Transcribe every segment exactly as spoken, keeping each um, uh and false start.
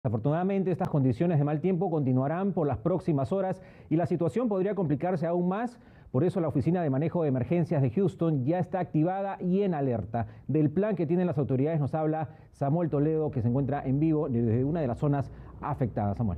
Afortunadamente, estas condiciones de mal tiempo continuarán por las próximas horas y la situación podría complicarse aún más. Por eso la Oficina de Manejo de Emergencias de Houston ya está activada y en alerta. Del plan que tienen las autoridades nos habla Samuel Toledo, que se encuentra en vivo desde una de las zonas afectadas. Samuel.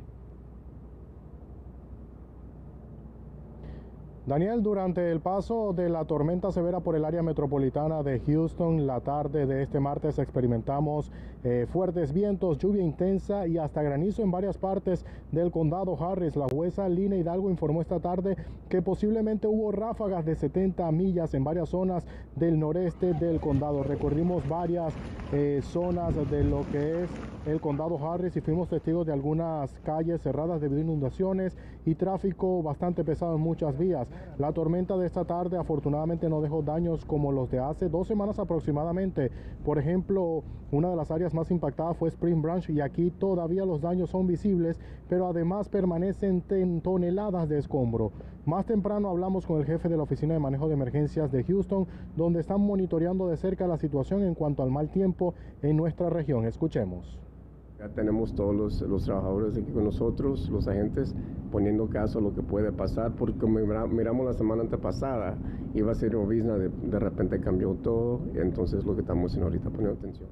Daniel, durante el paso de la tormenta severa por el área metropolitana de Houston, la tarde de este martes experimentamos eh, fuertes vientos, lluvia intensa y hasta granizo en varias partes del condado Harris. La jueza Lina Hidalgo informó esta tarde que posiblemente hubo ráfagas de setenta millas en varias zonas del noreste del condado. Recorrimos varias eh, zonas de lo que es el condado Harris y fuimos testigos de algunas calles cerradas debido a inundaciones y tráfico bastante pesado en muchas vías. La tormenta de esta tarde afortunadamente no dejó daños como los de hace dos semanas aproximadamente. Por ejemplo, una de las áreas más impactadas fue Spring Branch y aquí todavía los daños son visibles, pero además permanecen toneladas de escombro. Más temprano hablamos con el jefe de la Oficina de Manejo de Emergencias de Houston, donde están monitoreando de cerca la situación en cuanto al mal tiempo en nuestra región. Escuchemos. Ya tenemos todos los, los trabajadores aquí con nosotros, los agentes, poniendo caso a lo que puede pasar, porque como miramos la semana antepasada, iba a ser llovizna, de, de repente cambió todo, y entonces lo que estamos haciendo ahorita, poniendo atención.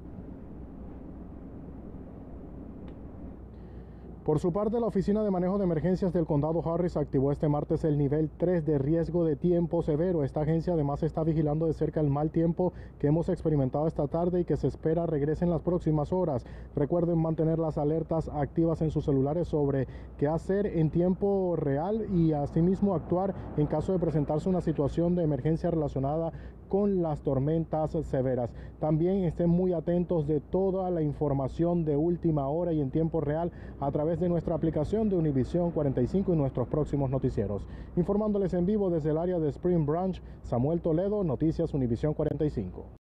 Por su parte, la Oficina de Manejo de Emergencias del Condado Harris activó este martes el nivel tres de riesgo de tiempo severo. Esta agencia además está vigilando de cerca el mal tiempo que hemos experimentado esta tarde y que se espera regrese en las próximas horas. Recuerden mantener las alertas activas en sus celulares sobre qué hacer en tiempo real y asimismo actuar en caso de presentarse una situación de emergencia relacionada con las tormentas severas. También estén muy atentos de toda la información de última hora y en tiempo real a través de nuestra aplicación de Univisión cuarenta y cinco y nuestros próximos noticieros. Informándoles en vivo desde el área de Spring Branch, Samuel Toledo, Noticias Univisión cuarenta y cinco.